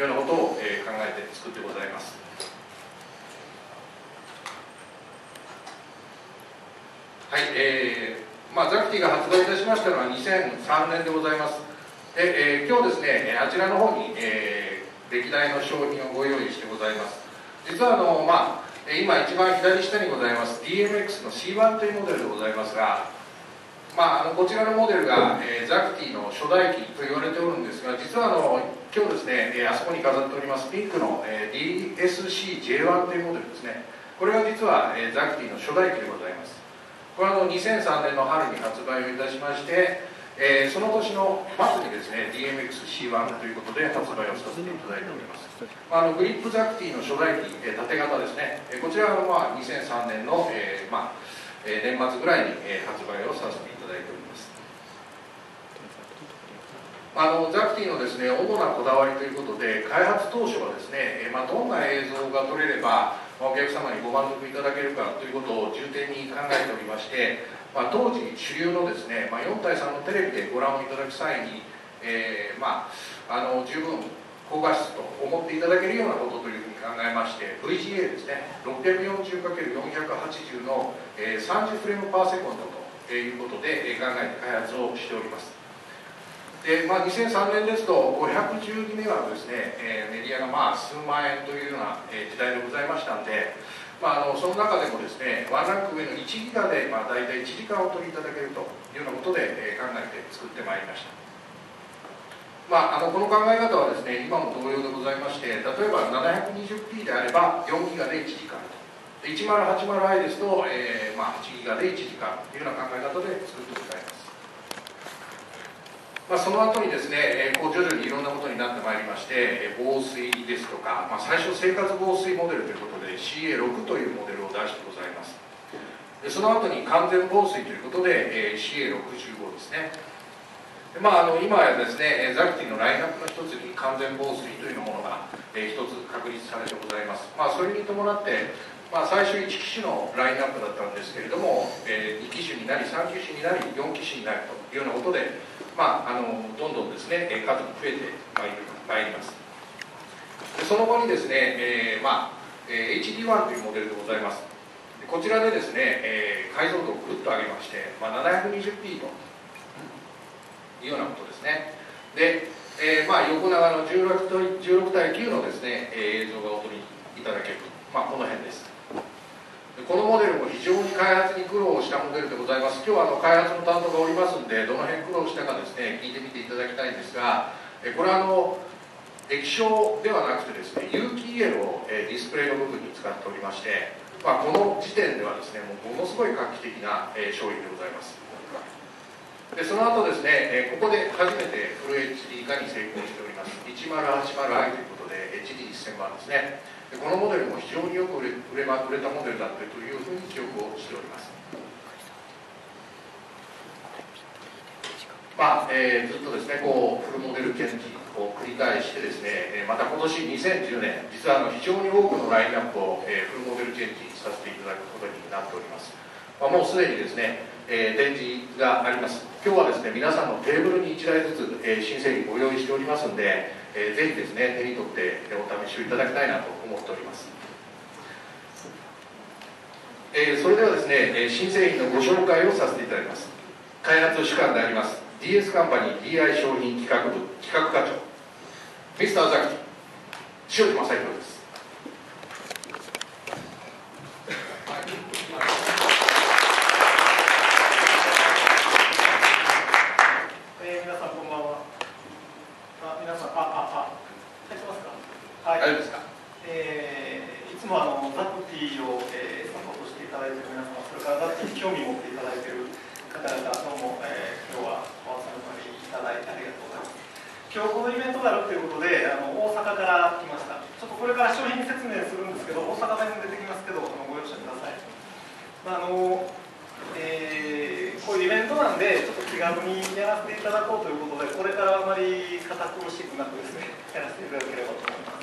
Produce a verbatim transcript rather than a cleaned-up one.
いうようなことを、えー、考えて作ってございます。はい、えーまあ、ザクティが発売いたしましたのはにせんさんねんでございます。で、えー、今日ですね、あちらの方に、えー、歴代の商品をご用意してございます。実はあの、まあ、今一番左下にございます ディーエムエックス の シーワン というモデルでございますが、まあ、あのこちらのモデルが、えー、ザクティの初代機と言われておるんですが、実はあの今日ですね、えー、あそこに飾っておりますピンクの、えー、ディーエスシージェイワン というモデルですね。これが実は、えー、ザクティの初代機でございます。これはあのにせんさんねんの春に発売をいたしまして、えー、その年の末にですね ディーエムエックスシーワン ということで発売をさせていただいております。あのグリップザクティの初代機、えー、縦型ですね、えー、こちらは、まあ、にせんさんねんの、えーまあえー、年末ぐらいに、えー、発売をさせていただいております。あのザクティのですね主なこだわりということで、開発当初はですね、えーまあ、どんな映像が撮れればお客様にご満足いただけるかということを重点に考えておりまして、まあ、当時主流のですね、まあ、よんたいさんのテレビでご覧をいただく際に、えーまあ、あの十分高画質と思っていただけるようなことというふうに考えまして、 ブイジーエー ですね ろっぴゃくよんじゅうかけるよんひゃくはちじゅう の、えー、さんじゅうフレームパーセコンドということで、えー、考えて開発をしております。で、まあ、にせんさんねんですとごひゃくじゅうにメガのですね、えー、メディアがまあ数万円というような、えー、時代でございましたんで、まあ、あのその中でもですねワンランク上のいちギガで、まあ、大体いちじかんお取りいただけるというようなことで、えー、考えて作ってまいりました。まあ、あのこの考え方はですね今も同様でございまして、例えば ななひゃくにじゅっピー であればよんギガでいちじかんと、で いちまるはちまるアイ ですと、えーまあ、はちギガでいちじかんというような考え方で作ってございます。まあ、その後にですね、えー、こう徐々にいろんなことになってまいりまして、えー、防水ですとか、まあ、最初生活防水モデルということで シーエーろく というモデルを出してございます。でその後に完全防水ということで、えー、シーエーろくじゅうご ですね。でまあ、あの今やですねザクティのラインナップの一つに完全防水というものが、えー、一つ確立されてございます。まあ、それに伴って、まあ、最初いち機種のラインナップだったんですけれども、えー、に機種になりさん機種になりよん機種になるというようなことで、まあ、あのどんどんですね数が増えてまいります。でその後にですね、えーまあえー、エイチディーワン というモデルでございます。でこちらでですね、えー、解像度をぐっと上げまして、まあ、ななひゃくにじゅっピー というようなことですね。で、えーまあ、横長のじゅうろくたいきゅうのですね、えー、映像がお撮りいただけると、まあ、この辺です。でこのモデルも非常に開発に苦労したモデルでございます。今日はあの開発の担当がおりますんで、どの辺苦労したかですね聞いてみていただきたいんですが、えこれはあの液晶ではなくてですね有機 イーエル を、えディスプレイの部分に使っておりまして、まあ、この時点ではですねもうものすごい画期的な、え商品でございます。でその後ですね、えここで初めてフル エイチディー 化に成功しております。いちまるはちまるアイ ということで エイチディーせん 番ですね。でこのモデルも非常によく売れ売れま売れたモデルだったというふうに記憶をしております。まあえー、ずっとですねこうフルモデル検知を繰り返してですね、また今年にせんじゅうねん実はあの非常に多くのラインナップを、えー、フルモデル検知させていただくことになっております。まあ、もうすでにですね、えー、展示があります。今日はですね皆さんのテーブルにいちだいずつ、えー、新製品ご用意しておりますので、えー、ぜひですね手に取ってお試しをいただきたいなと思っております。えー、それではですね、えー、新製品のご紹介をさせていただきます。開発主幹であります ディーエス カンパニー ディーアイ 商品企画部企画課長ミスターザクティ塩地正弘です。 大丈夫ですか。えー、いつもあのザクティを、えー、サポートしていただいている皆様、それからザクティに興味を持っていただいている方々、どうも、えー、今日はお集まりいただいてありがとうございます。今日このイベントがあるということで、あの大阪から来ました。ちょっとこれから商品説明するんですけど、大阪弁も出てきますけど、ご容赦ください。まああのえー、こういうイベントなんで、ちょっと気軽にやらせていただこうということで、これからあまり堅苦しくなくですね、やらせていただければと思います。